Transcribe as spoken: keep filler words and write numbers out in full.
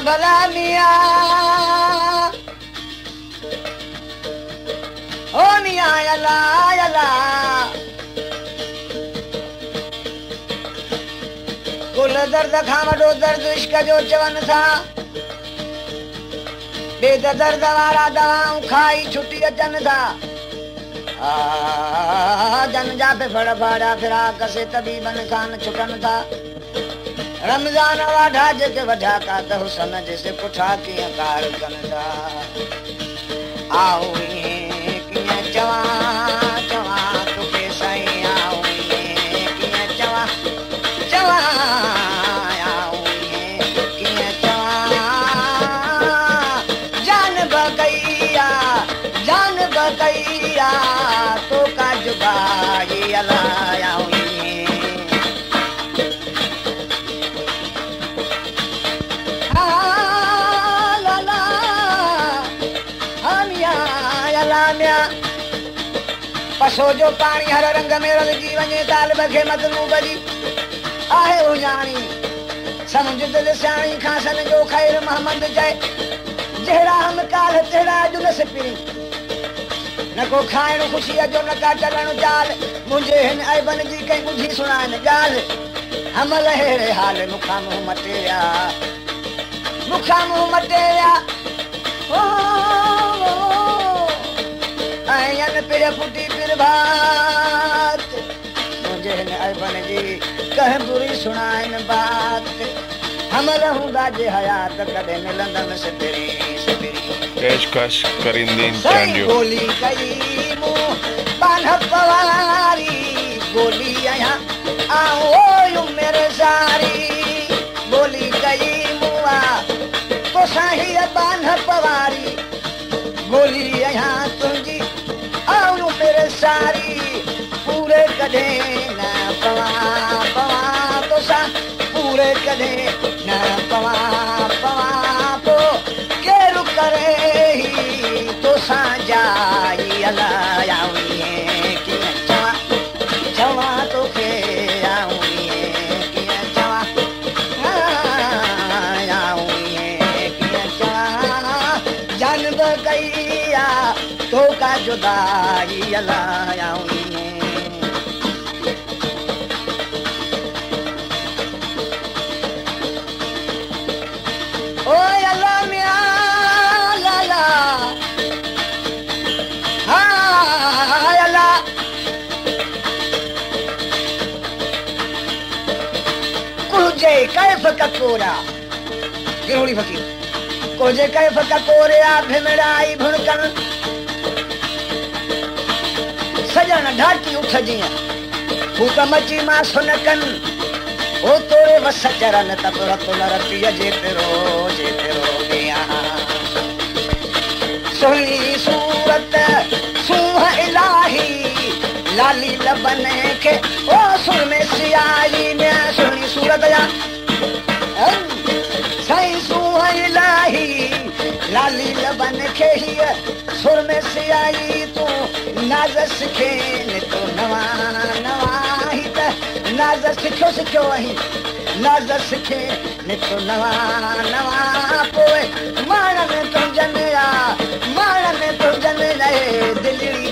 भला मियां ओ मियां अला अला कुल दर्द खां वॾो दर्द इश्क जो चवनि था बेद दर्द वारा दवाऊं खाई छुटी अचनि था जन जा फिफड़ फाड़ा फिरा कसे तबीबनि खां छुटनि था रमज़ान वाढा जेके वढा का त हुसन जैसे पुठा कीअं कार कनि था आओ कीअं चवां चवां तोखे साईं आओ कीअं चवां चवां आओ कीअं चवां जान बकैया जान बकैया तो का जुबाई अला आओ पसो जो पानी हर रंग में रलजी वञे तालिब खे मतलूब जी आहे उजाणी समुझ दिल सियाणी खां सन जो ख़ैर मोहम्मद चए जहिड़ा हम काल तहिड़ा अॼु न सिपरी न को खाइण ख़ुशीअ जो न का टलण चाल मुंहिंजे हिन ऐबनि जी कंहिं ॿुधी सुणाइनि ॻाल्हि हमल अहिड़े हाल मूंखां मुंहुं मटिया मूंखां मुंहुं मटिया ऐं पिर फुटी पिर भात मुंहिंजे हिन ऐबनि जी कंहिं बुरी सुणाइनि बात हमल हूंदा जे हयात कॾहिं मिलंदमि सिपिरी सिपिरी पेशकश करींदीन चांडियो गोली कई मूं बानप वारी गोली आहियां आओ मेरे सारी गोली कई मूं तोसां हीअ बानप वारी गोली आहियां तुंहिंजी आओ मेरे सारी पूरे कॾहिं न पवां पवां तोसां पूरे कॾहिं न पवां पवां पोइ केरु करे ही तोसां जाई अला आऊं कीअं चवां चवां तोखे आऊं कीअं चवां आऊं कीअं चवां जान बकैया तो का जुदाई अला आऊं ओ अला मियां ला ला हाय अला कुजे कैफ ककोरा गिरोड़ी फकीर कुजे कैफ ककोरिया भिमड़ाई भुणकन सजन ढाटी उठ जीअं फूक मची मां सुनकन ओ तोरे वस चरन तब रतुल रतीअ जे पिरो जे पिरो ॾियां सुहिणी सूरत सूंह इलाही लाली लबन खे ओ सुर में सियारी में सुहिणी सूरत जा साईं सूंह इलाही लाली लबन खे हीअ सुर में सियाई तूं नाज़ सिखे नितो नवां नवां ही त नाज़ सिखियो सिखियो आहीं नाज़ सिखे नितो नवां नवां पोइ माण में तुंहिंजनि या माण में तुंहिंजनि रहे दिलड़ी